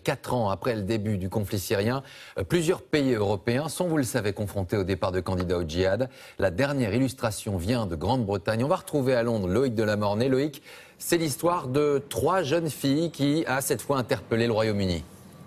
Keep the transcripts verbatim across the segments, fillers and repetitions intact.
quatre ans après le début du conflit syrien, plusieurs pays européens sont, vous le savez, confrontés au départ de candidats au djihad. La dernière illustration vient de Grande-Bretagne. On va retrouver à Londres Loïc Delamornay. Loïc, c'est l'histoire de trois jeunes filles qui a cette fois interpellé le Royaume-Uni.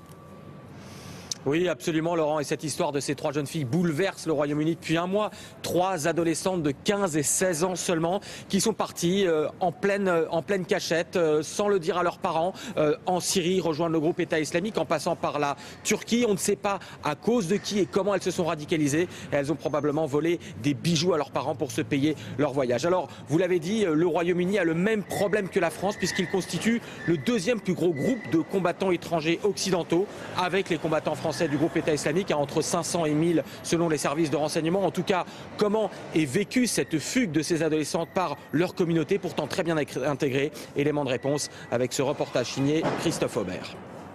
Oui, absolument, Laurent. Et cette histoire de ces trois jeunes filles bouleverse le Royaume-Uni depuis un mois. Trois adolescentes de quinze et seize ans seulement qui sont parties euh, en, pleine, en pleine cachette, euh, sans le dire à leurs parents, euh, en Syrie, rejoindre le groupe État islamique en passant par la Turquie. On ne sait pas à cause de qui et comment elles se sont radicalisées. Et elles ont probablement volé des bijoux à leurs parents pour se payer leur voyage. Alors, vous l'avez dit, le Royaume-Uni a le même problème que la France puisqu'il constitue le deuxième plus gros groupe de combattants étrangers occidentaux avec les combattants français du groupe État islamique, à entre cinq cents et mille selon les services de renseignement. En tout cas, comment est vécue cette fugue de ces adolescentes par leur communauté, pourtant très bien intégrée? Élément de réponse avec ce reportage signé Christophe Aubert.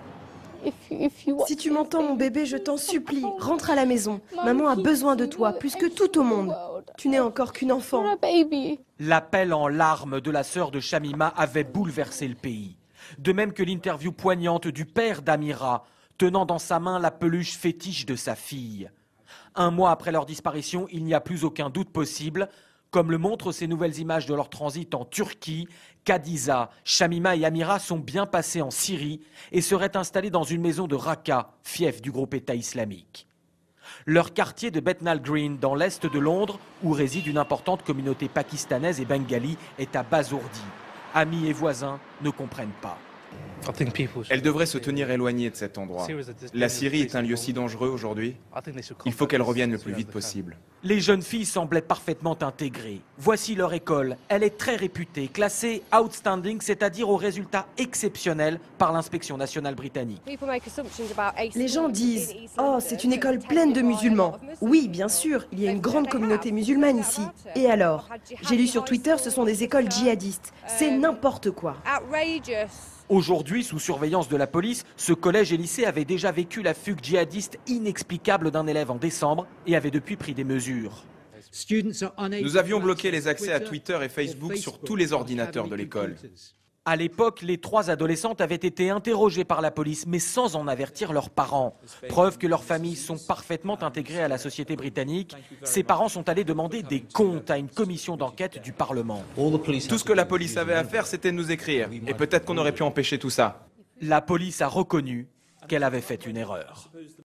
Si tu m'entends, mon bébé, je t'en supplie, rentre à la maison. Maman a besoin de toi, plus que tout au monde. Tu n'es encore qu'une enfant. L'appel en larmes de la sœur de Shamima avait bouleversé le pays. De même que l'interview poignante du père d'Amira, tenant dans sa main la peluche fétiche de sa fille. Un mois après leur disparition, il n'y a plus aucun doute possible. Comme le montrent ces nouvelles images de leur transit en Turquie, Kadiza, Shamima et Amira sont bien passés en Syrie et seraient installés dans une maison de Raqqa, fief du groupe État islamique. Leur quartier de Bethnal Green, dans l'est de Londres, où réside une importante communauté pakistanaise et bengali, est abasourdi. Amis et voisins ne comprennent pas. Elle devrait se tenir éloignée de cet endroit. La Syrie est un lieu si dangereux aujourd'hui. Il faut qu'elle revienne le plus vite possible. Les jeunes filles semblaient parfaitement intégrées. Voici leur école. Elle est très réputée, classée outstanding, c'est-à-dire au résultat exceptionnel par l'inspection nationale britannique. Les gens disent « Oh, c'est une école pleine de musulmans ». Oui, bien sûr, il y a une grande communauté musulmane ici. Et alors? J'ai lu sur Twitter, ce sont des écoles djihadistes. C'est n'importe quoi. Aujourd'hui, sous surveillance de la police, ce collège et lycée avait déjà vécu la fugue djihadiste inexplicable d'un élève en décembre et avait depuis pris des mesures. Nous avions bloqué les accès à Twitter et Facebook sur tous les ordinateurs de l'école. À l'époque, les trois adolescentes avaient été interrogées par la police, mais sans en avertir leurs parents. Preuve que leurs familles sont parfaitement intégrées à la société britannique. Ces parents sont allés demander des comptes à une commission d'enquête du Parlement. Tout ce que la police avait à faire, c'était de nous écrire. Et peut-être qu'on aurait pu empêcher tout ça. La police a reconnu qu'elle avait fait une erreur.